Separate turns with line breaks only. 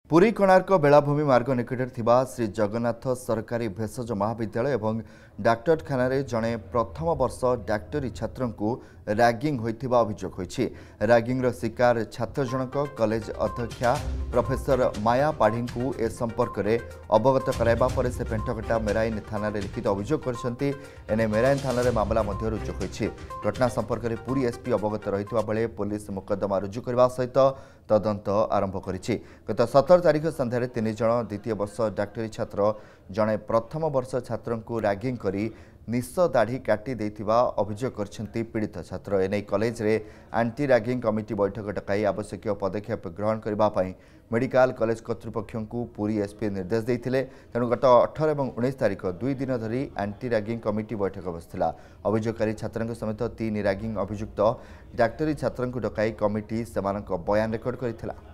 पुरी कोणार्क बेलाभूमि मार्ग निकट थिबा श्री जगन्नाथ सरकारी भेषज महाविद्यालय एवं डाक्तरखाना जड़े प्रथम वर्ष डाक्टरी छात्र को रैगिंग होइथिबा अभियोग होइछि। रैगिंग रो शिकार छात्र जनक कॉलेज अध्यक्षा प्रोफेसर माया पाढ़ी को ए संपर्क में अवगत कराइबा परे से पेंटकटा मेराइन थाना रे लिखित अभियोग करछन्ति। एने मेराइन थाना रे मामला मध्य रुजु होइछि। घटना संपर्क में पुरी एसपी अवगत रहितबा बेले पुलिस मुकदमा रुजु करबा सहित तदंत आरंभ करिछि। गत 17 तारीख संध्यारे 3 जण द्वितीय वर्ष डाक्टरी छात्र जड़े प्रथम वर्ष छात्र को रैगिंग करी निश दाढ़ी काटी देथिबा अभियोग करछन्ति पीड़ित छात्र। एने कॉलेज रे एंटी रैगिंग कमिटी बैठक डकाई आवश्यक पदक्षेप ग्रहण करबा पई मेडिकल कॉलेज कर्तृपक्ष को पुरी एसपी निर्देश देइथिले। तेणु गत 18 और 19 तारीख 2 दिन धरी एंटी रैगिंग कमिटी बैठक बसथिला। अभियोगकारी छात्रଙ୍କ समेत 3 रैगिंग अभियुक्त डाक्टरी छात्र को डकाई कमिटी सेमानक बयान रेकर्ड करथिला।